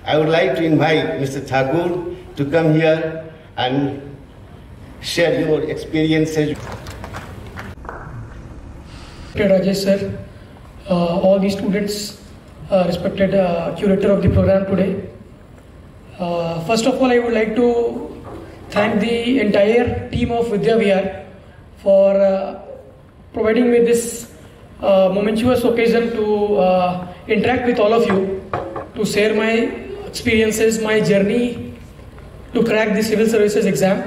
I would like to invite Mr. Thakur to come here and share your experiences. Rajesh sir, all the students, respected curator of the program today. First of all, I would like to thank the entire team of Vidya Vihar for providing me this momentous occasion to interact with all of you, to share my experiences, my journey to crack the civil services exam.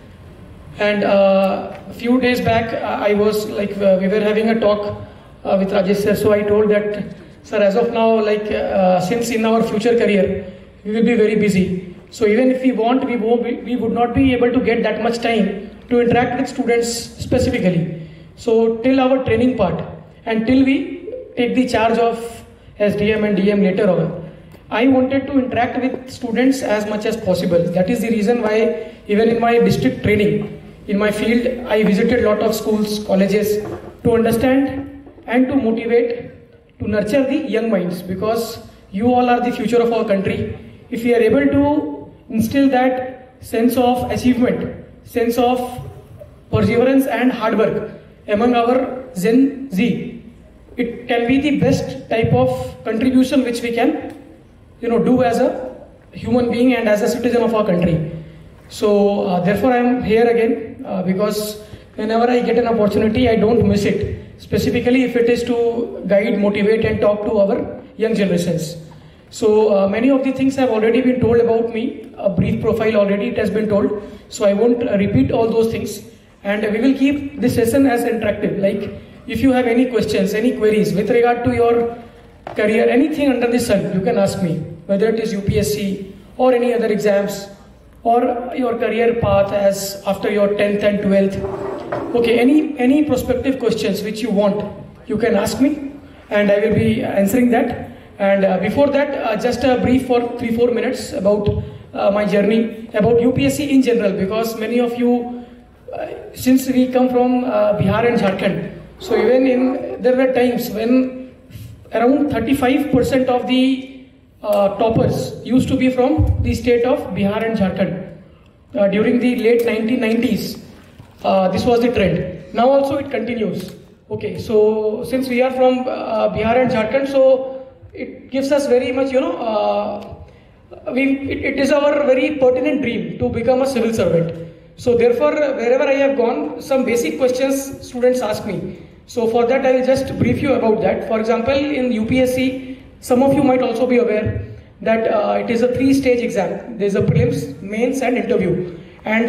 And a few days back, I was like, we were having a talk with Rajesh sir, so I told that, sir, as of now, like, since in our future career, we will be very busy. So even if we want, we would not be able to get that much time to interact with students specifically. So till our training part, and till we take the charge of SDM and DM later on, I wanted to interact with students as much as possible. That is the reason why even in my district training, in my field, I visited a lot of schools, colleges to understand and to motivate, to nurture the young minds, because you all are the future of our country. If we are able to instill that sense of achievement, sense of perseverance and hard work among our Gen Z, it can be the best type of contribution which we can, do as a human being and as a citizen of our country. So therefore I am here again because whenever I get an opportunity, I don't miss it. Specifically if it is to guide, motivate and talk to our young generations. So many of the things have already been told about me, a brief profile already it has been told. So I won't repeat all those things, and we will keep this session as interactive. Like if you have any questions, any queries with regard to your career, anything under the sun, you can ask me, whether it is UPSC or any other exams, or your career path as after your 10th and 12th. Okay, any prospective questions which you want, you can ask me and I will be answering that. And before that, just a brief for 3-4 minutes about my journey, about UPSC in general, because many of you, since we come from Bihar and Jharkhand, so even there were times when around 35% of the toppers used to be from the state of Bihar and Jharkhand. During the late 1990s, this was the trend. Now also it continues. Okay, so since we are from Bihar and Jharkhand, so it gives us very much, it is our very pertinent dream to become a civil servant. So therefore, wherever I have gone, some basic questions students ask me. So for that, I will just brief you about that. For example, in UPSC, some of you might also be aware that it is a 3-stage exam. There is a prelims, mains and interview. And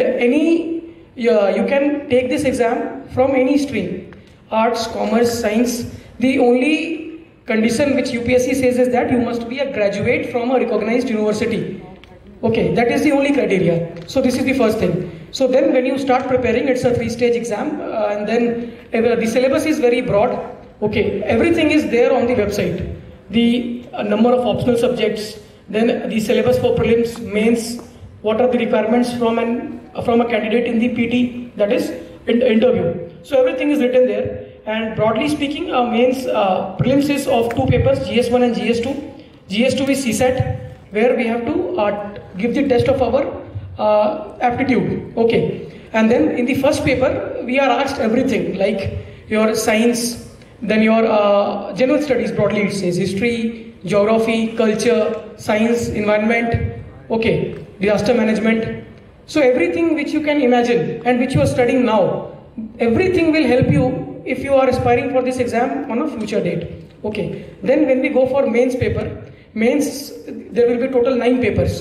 you can take this exam from any stream, arts, commerce, science. The only condition which UPSC says is that you must be a graduate from a recognized university. Okay, that is the only criteria. So this is the first thing. So then when you start preparing, it's a 3-stage exam, and then the syllabus is very broad. Okay, everything is there on the website. The number of optional subjects, then the syllabus for prelims, mains, what are the requirements from a candidate in the PT, that is interview. So everything is written there. And broadly speaking, mains prelims is of 2 papers, GS1 and GS2. GS2 is CSAT, where we have to give the test of our aptitude. Okay, and then in the first paper we are asked everything like your science, then your general studies, broadly it says history, geography, culture, science, environment, okay, disaster management. So everything which you can imagine and which you are studying now, everything will help you if you are aspiring for this exam on a future date. Okay, then when we go for mains paper, mains there will be total 9 papers.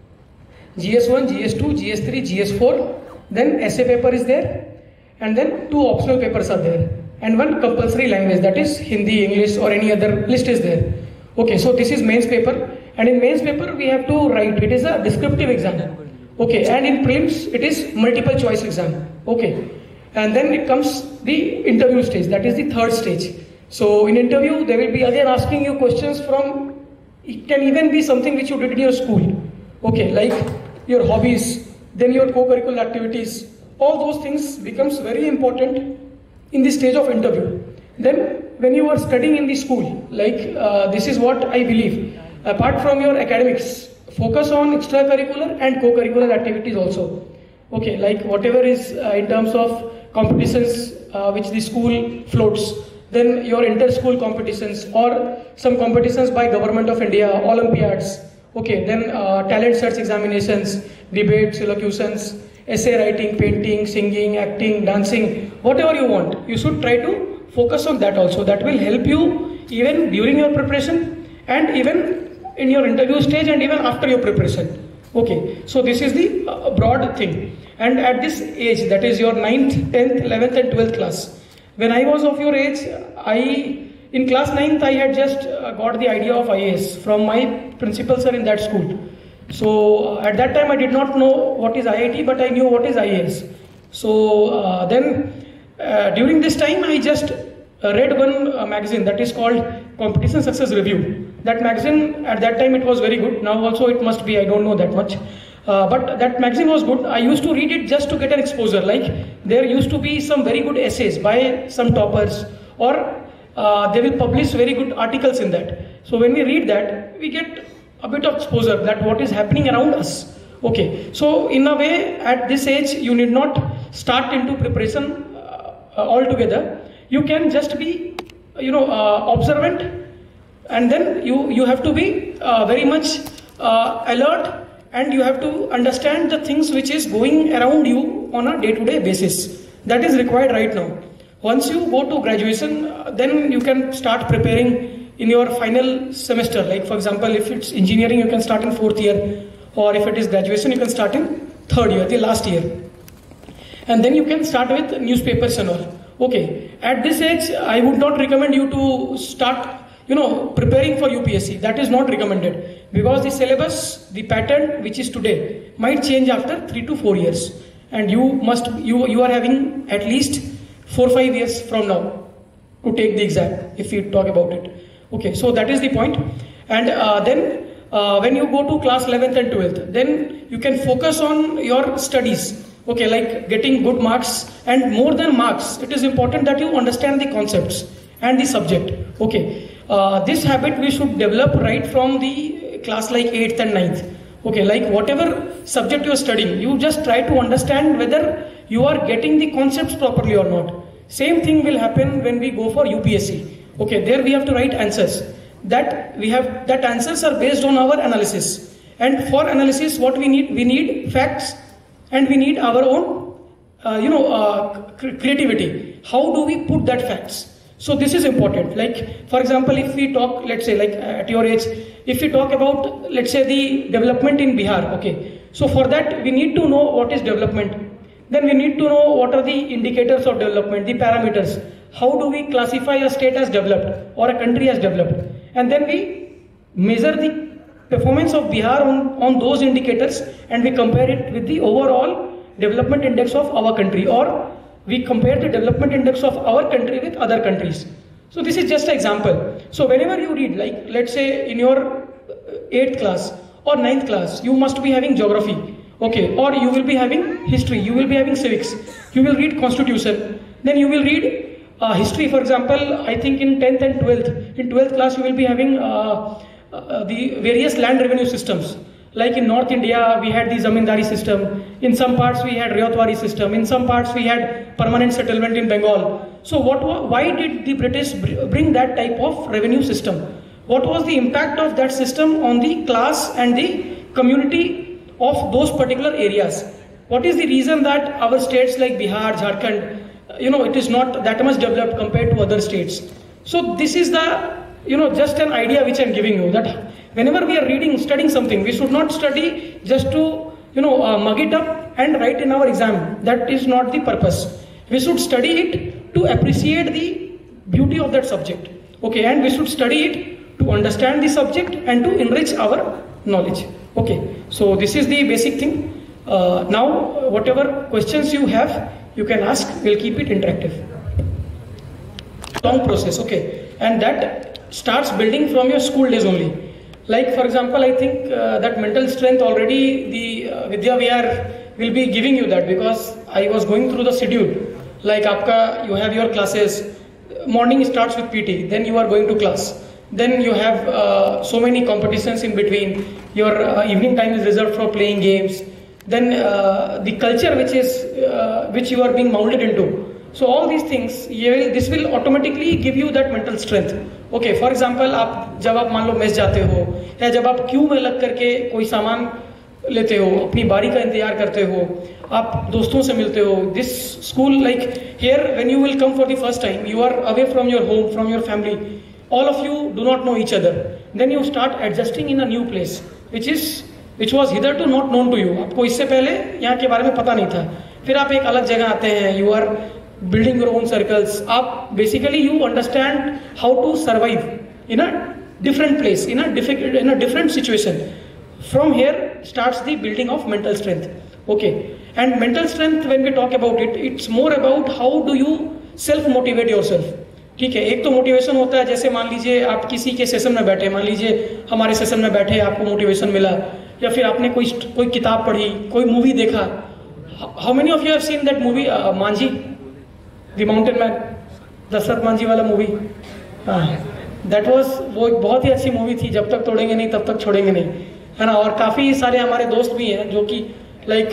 GS1, GS2, GS3, GS4, then essay paper is there, and then 2 optional papers are there, and 1 compulsory language, that is Hindi, English or any other list is there. Okay, so this is mains paper, and in mains paper we have to write, it is a descriptive exam. Okay, and in prelims it is multiple choice exam. Okay, and then it comes the interview stage, that is the 3rd stage. So in interview they will be again asking you questions from, it can even be something which you did in your school. Okay, like your hobbies, then your co-curricular activities, all those things becomes very important in the stage of interview. Then when you are studying in the school, like this is what I believe, apart from your academics, focus on extracurricular and co-curricular activities also. Okay, like whatever is in terms of competitions which the school floats, then your inter-school competitions or some competitions by Government of India, Olympiads, okay, then talent search examinations, debates, elocutions, essay writing, painting, singing, acting, dancing, whatever you want, you should try to focus on that also. That will help you even during your preparation and even in your interview stage and even after your preparation. Okay, so this is the broad thing. And at this age, that is your 9th, 10th, 11th and 12th class, when I was of your age, in class 9th, I had just got the idea of IAS from my principal sir in that school. So at that time, I did not know what is IIT, but I knew what is IAS. So during this time, I just read one magazine that is called Competition Success Review. That magazine, at that time, it was very good. Now also it must be, I don't know that much. But that magazine was good. I used to read it just to get an exposure. Like there used to be some very good essays by some toppers, or they will publish very good articles in that. So when we read that, we get a bit of exposure that what is happening around us. Okay, so in a way, at this age, you need not start into preparation altogether. You can just be, observant, and then you have to be very much alert. And you have to understand the things which is going around you on a day-to-day basis. That is required right now. Once you go to graduation, then you can start preparing in your final semester. Like for example, if it's engineering, you can start in 4th year. Or if it is graduation, you can start in 3rd year, the last year. And then you can start with newspapers and all. Okay, at this age, I would not recommend you to start preparing for UPSC. That is not recommended, because the syllabus, the pattern which is today might change after 3 to 4 years, and you are having at least 4-5 years from now to take the exam if we talk about it. Okay, so that is the point. And then when you go to class 11th and 12th, then you can focus on your studies. Okay, like getting good marks, and more than marks, it is important that you understand the concepts and the subject. Okay. This habit we should develop right from the class like 8th and 9th. Okay, like whatever subject you are studying, you just try to understand whether you are getting the concepts properly or not. Same thing will happen when we go for UPSC. Okay, there we have to write answers. That answers are based on our analysis. And for analysis, what we need facts, and we need our own, creativity. How do we put that facts? So this is important. Like, for example, if we talk, let's say, like at your age, if we talk about, let's say, the development in Bihar, okay. So for that, we need to know what is development. Then we need to know what are the indicators of development, the parameters. How do we classify a state as developed or a country as developed? And then we measure the performance of Bihar on those indicators, and we compare it with the overall development index of our country, or we compare the development index of our country with other countries. So this is just an example. So whenever you read, like let's say in your 8th class or 9th class, you must be having geography, okay, or you will be having history, you will be having civics, you will read constitution, then you will read history, for example. I think in 10th and 12th, in 12th class you will be having the various land revenue systems. Like in North India, we had the Zamindari system. In some parts, we had Ryotwari system. In some parts, we had permanent settlement in Bengal. So why did the British bring that type of revenue system? What was the impact of that system on the class and the community of those particular areas? What is the reason that our states like Bihar, Jharkhand, it is not that much developed compared to other states? So this is the, just an idea which I am giving you, that whenever we are studying something, we should not study just to, mug it up and write in our exam. That is not the purpose. We should study it to appreciate the beauty of that subject. Okay, and we should study it to understand the subject and to enrich our knowledge. Okay, so this is the basic thing. Now, whatever questions you have, you can ask. We'll keep it interactive. Long process, okay, and that starts building from your school days only. Like for example, I think that mental strength already the Vidya Vihar will be giving you that, because I was going through the schedule. Like you have your classes, morning starts with PT, then you are going to class, then you have so many competitions in between. Your evening time is reserved for playing games. Then the culture which you are being molded into. So all these things, this will automatically give you that mental strength. Okay, for example, जब आप मान लो mess जाते हो, या जब आप Q में लग करके कोई सामान लेते हो, अपनी बारी का इंतजार करते हो, आप दोस्तों से मिलते हो. This school, like here when you will come for the first time, you are away from your home, from your family, all of you do not know each other. Then you start adjusting in a new place, which was hitherto not known to you. आपको इससे पहले यहाँ के बारे में पता नहीं था. फिर आप एक अलग जगह आते हैं, you are building your own circles. आप basically you understand how to survive in a different place, in a different situation. From here starts the building of mental strength. Okay, and mental strength, when we talk about it, it's more about how do you self motivate yourself. ठीक है, एक तो motivation होता है, जैसे मान लीजिए आप किसी के सेशन में बैठे, मान लीजिए हमारे सेशन में बैठे, आपको मोटिवेशन मिला, या फिर आपने कोई किताब पढ़ी, कोई मूवी देखा. How many of you have seen that movie Manjhi, the mountain man, Dashrath Manjhi वाला मूवी? दैट वाज, वो एक बहुत ही अच्छी मूवी थी. जब तक तोड़ेंगे नहीं तब तक छोड़ेंगे नहीं, है ना. और काफ़ी सारे हमारे दोस्त भी हैं जो कि लाइक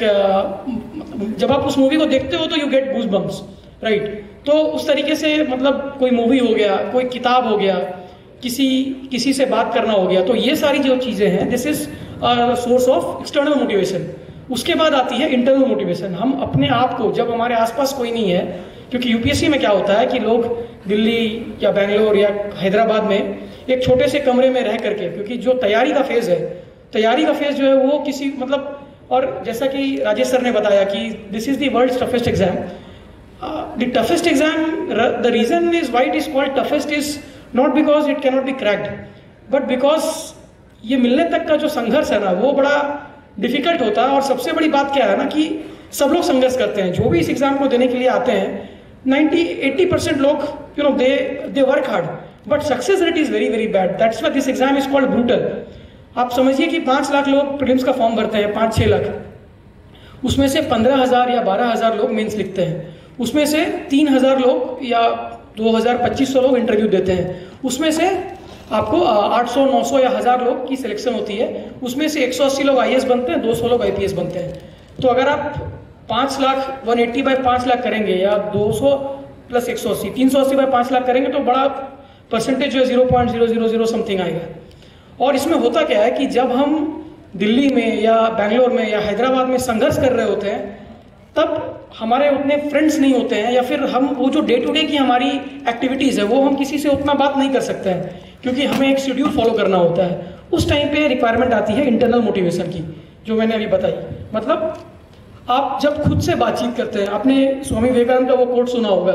जब आप उस मूवी को देखते हो तो you get goose bumps, right. तो उस तरीके से मतलब कोई मूवी हो गया, कोई किताब हो गया, किसी से बात करना हो गया, तो ये सारी जो चीज़ें हैं, this is source of external motivation. उसके बाद आती है इंटरनल मोटिवेशन. हम अपने आप को, जब हमारे आसपास कोई नहीं है, क्योंकि यूपीएससी में क्या होता है कि लोग दिल्ली या बेंगलोर या हैदराबाद में एक छोटे से कमरे में रह करके, क्योंकि जो तैयारी का फेज जो है वो किसी मतलब, और जैसा कि राजेश सर ने बताया कि this is the world's toughest exam. The toughest exam, the reason is why it is called toughest is not because it cannot be cracked, but because ये मिलने तक का जो संघर्ष है ना, वो बड़ा डिफिकल्ट होता है. और सबसे बड़ी बात क्या है ना कि सब लोग संघर्ष करते हैं, जो भी इस एग्जाम को देने के लिए आते हैं. 90-80% लोग they work hard, but success rate is very very bad. That's why this exam is called brutal. आप समझिए कि 5 लाख लोग प्रीलिम्स का फॉर्म भरते हैं, 5-6 लाख, उसमें से 15,000 या 12,000 लोग मेंस लिखते हैं, उसमें से 3,000 लोग या 2,000-2,500 लोग इंटरव्यू देते हैं, उसमें से आपको 800, 900 या 1000 लोग की सिलेक्शन होती है, उसमें से 180 लोग आईएएस बनते हैं, 200 लोग आईपीएस बनते हैं. तो अगर आप 5 लाख 180 बाय 5 लाख करेंगे, या 200 प्लस 180 380 बाय 5 लाख करेंगे, तो बड़ा परसेंटेज जो है 0.000 समथिंग आएगा. और इसमें होता क्या है कि जब हम दिल्ली में या बेंगलोर में या हैदराबाद में संघर्ष कर रहे होते हैं, तब हमारे उतने फ्रेंड्स नहीं होते हैं, या फिर हम वो जो डे टू डे की हमारी एक्टिविटीज़ है वो हम किसी से उतना बात नहीं कर सकते हैं, क्योंकि हमें एक शेड्यूल फॉलो करना होता है. उस टाइम पे रिक्वायरमेंट आती है इंटरनल मोटिवेशन की, जो मैंने अभी बताई. मतलब आप जब खुद से बातचीत करते हैं, आपने स्वामी विवेकानंद का वो कोट सुना होगा,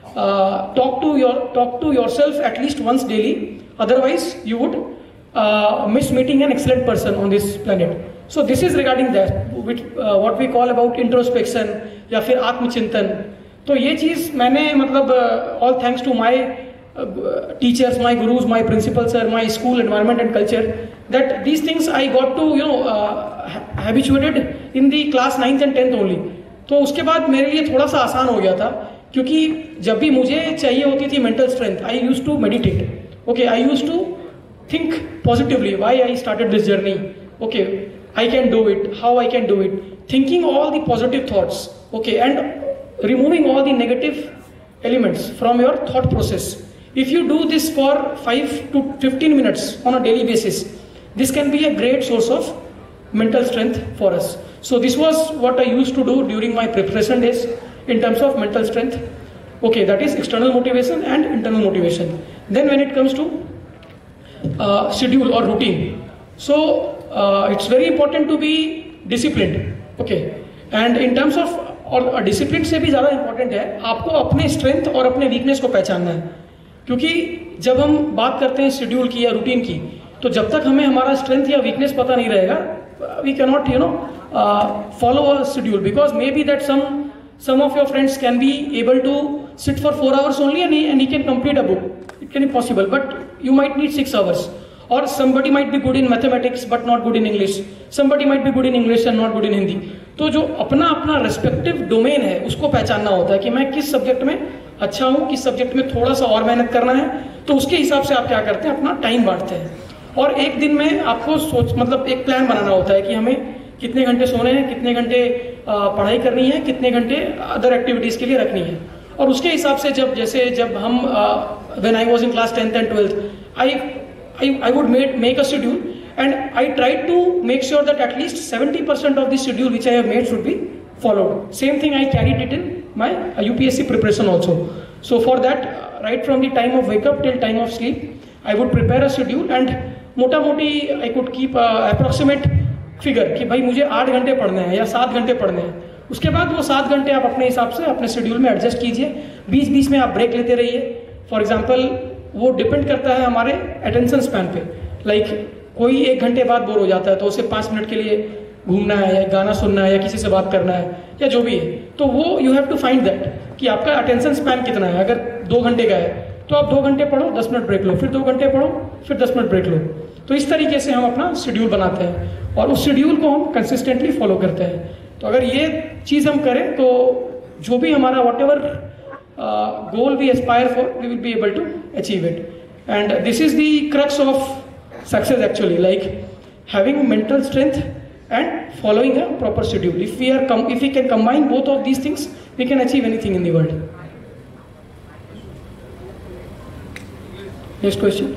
talk to yourself at least once daily, otherwise you would miss meeting an excellent person on this planet. So this is regarding that, which what we call about introspection या फिर आत्मचिंतन. तो ये चीज़ मैंने मतलब all thanks to my teachers, my gurus, my principals, sir, my school environment and culture, that these things I got to habituated in the class 9th and 10th only. तो उसके बाद मेरे लिए थोड़ा सा आसान हो गया था, क्योंकि जब भी मुझे चाहिए होती थी mental strength, I used to meditate. Okay, I used to think positively. Why I started this journey? Okay, I can do it, how I can do it, thinking all the positive thoughts, okay, and removing all the negative elements from your thought process. If you do this for 5 to 15 minutes on a daily basis, this can be a great source of mental strength for us. So this was what I used to do during my preparation days in terms of mental strength. Okay, that is external motivation and internal motivation. Then when it comes to schedule or routine, so it's very important to be disciplined. Okay, and in terms of, और discipline से भी ज़्यादा important है आपको अपने strength और अपने weakness को पहचानना है. क्योंकि जब हम बात करते हैं शेड्यूल की या रूटीन की, तो जब तक हमें हमारा स्ट्रेंथ या वीकनेस पता नहीं रहेगा, we can not follow a schedule, because maybe that some of your friends can be able to sit for 4 hours only and he can complete a book. It can be possible, but you might need 6 hours. Or somebody might be good in mathematics but not good in English. Somebody might be good in English and not good in Hindi. तो जो अपना अपना respective domain है उसको पहचानना होता है कि मैं किस सब्जेक्ट में अच्छा हूँ, किस सब्जेक्ट में थोड़ा सा और मेहनत करना है, तो उसके हिसाब से आप क्या करते हैं, अपना टाइम बांटते हैं। और एक दिन में आपको मतलब एक प्लान बनाना होता है कि हमें कितने घंटे सोने हैं, कितने घंटे पढ़ाई करनी है, कितने घंटे अदर एक्टिविटीज़ के लिए रखनी है। और उसके हिसाब से जब हम when I was in class 10th and 12th, I would make a schedule, and I tried to make sure that at least 70% of the schedule which I have made should be followed. Same thing I carried it in my UPSC preparation also. So for that, right from the time of wake up till time of sleep, I would prepare a schedule, and मोटा मोटी I could keep approximate figure कि भाई मुझे 8 घंटे पढ़ने हैं या 7 घंटे पढ़ने हैं। उसके बाद वो 7 घंटे आप अपने हिसाब से अपने शेड्यूल में एडजस्ट कीजिए, बीच बीच में आप ब्रेक लेते रहिए। फॉर एग्जाम्पल वो डिपेंड करता है हमारे अटेंशन स्पैन पे। लाइक कोई 1 घंटे बाद बोर हो जाता है तो उसे 5 मिनट के लिए घूमना है या गाना सुनना है या किसी से बात करना है या जो भी है, तो वो you have to find that कि आपका अटेंशन स्पैन कितना है। अगर 2 घंटे का है तो आप 2 घंटे पढ़ो, 10 मिनट ब्रेक लो, फिर 2 घंटे पढ़ो, फिर 10 मिनट ब्रेक लो। तो इस तरीके से हम अपना शेड्यूल बनाते हैं और उस शेड्यूल को हम कंसिस्टेंटली फॉलो करते हैं। तो अगर ये चीज़ हम करें तो जो भी हमारा whatever goal we aspire for, we will be able to achieve it. And this is the crux of success actually, like having mental strength and following a proper schedule. If we can combine both of these things, we can achieve anything in the world. Next question.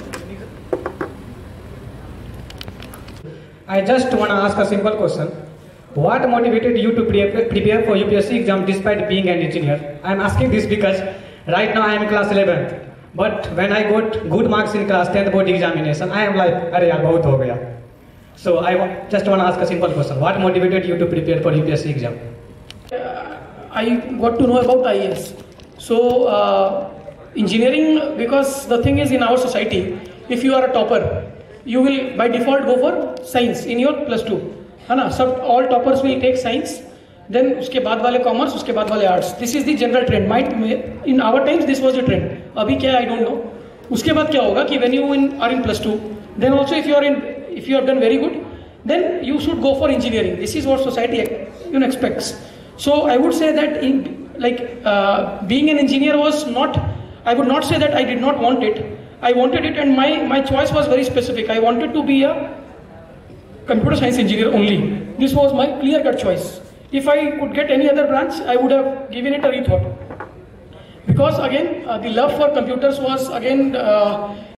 I just want to ask a simple question. What motivated you to prepare for UPSC exam despite being an engineer? I am asking this because right now I am in class 11th, but when I got good marks in class 10th board examination, I am like, अरे यार बहुत हो गया. So I just want to ask a simple question. What motivated you to prepare for UPSC exam? I got to know about IAS. So engineering, because the thing is in our society, if you are a topper, you will by default go for science in your +2, है ना। सब all toppers will take science, then उसके बाद वाले commerce, उसके बाद वाले arts. This is the general trend. In our times this was the trend. अभी क्या I don't know. उसके बाद क्या होगा कि when you are in +2, then also if you have done very good, then you should go for engineering. This is what society expects. So I would say that being an engineer was not, I would not say that I did not want it. I wanted it, and my choice was very specific. I wanted to be a computer science engineer only. This was my clear-cut choice. If I could get any other branch, I would have given it a rethought. Because again, the love for computers was again